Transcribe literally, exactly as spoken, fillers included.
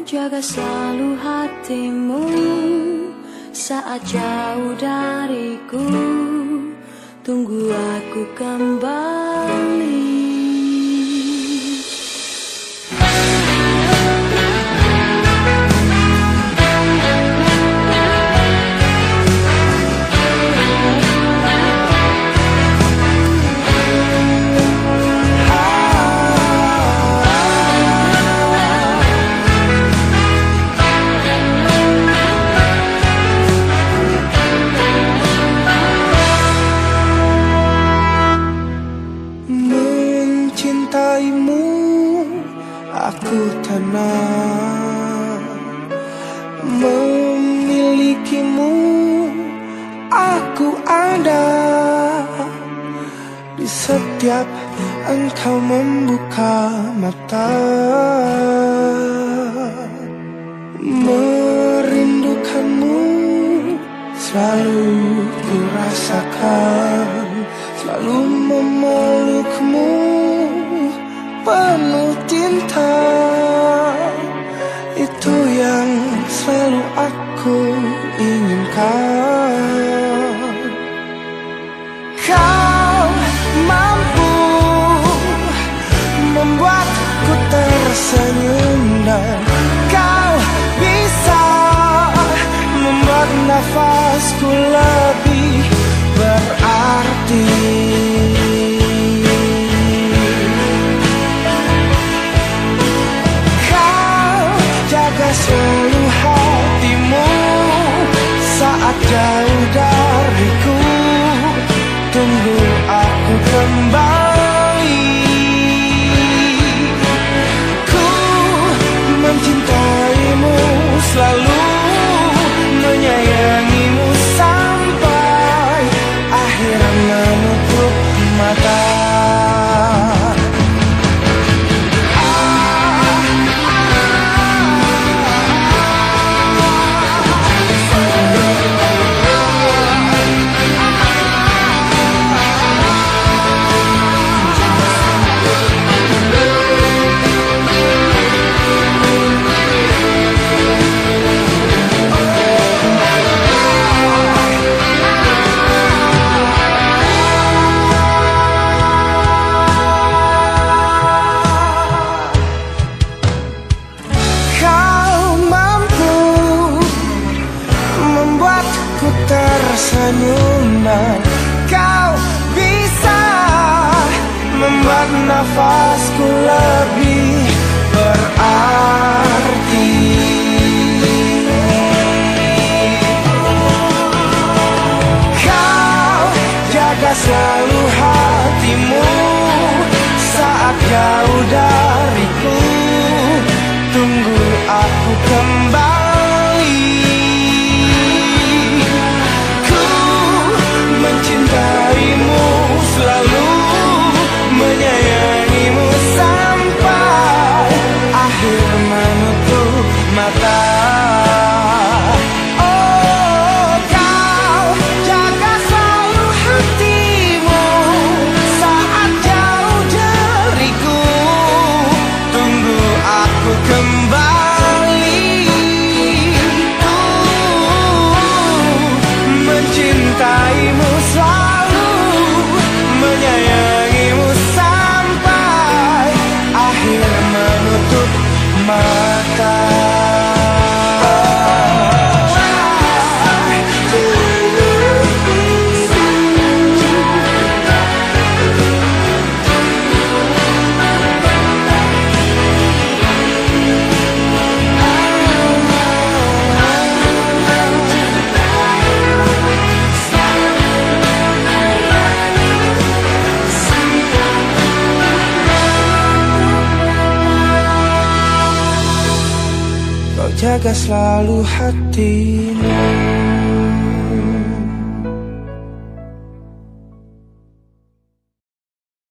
jaga selalu hatimu saat jauh dariku. Tunggu aku kembali. Aku tenang memilikimu, aku ada di setiap engkau membuka mata. Merindukanmu selalu ku rasakan, selalu memelukmu penuh cinta. Itu yang selalu aku inginkan. Kau mampu membuatku tersenyum, dan kau bisa membuat nafasku lebih berarti. Selalu hatimu saat jauh dariku. Tunggu aku kembali. Ku mencintaimu, selalu menyayangimu sampai akhir menutup mata. Tersenyum, dan kau bisa membuat nafasku lebih berarti. Kau jaga selalu hatimu saat jauh dariku. Tunggu aku kembali. Mencintaimu, selalu menyayangimu sampai akhir menutup mata. Oh, kau jaga selalu hatimu saat jauh dariku. Tunggu aku kembali. Mencintaimu, selalu menyayangimu sampai akhir menutup mata. Jaga selalu hatimu.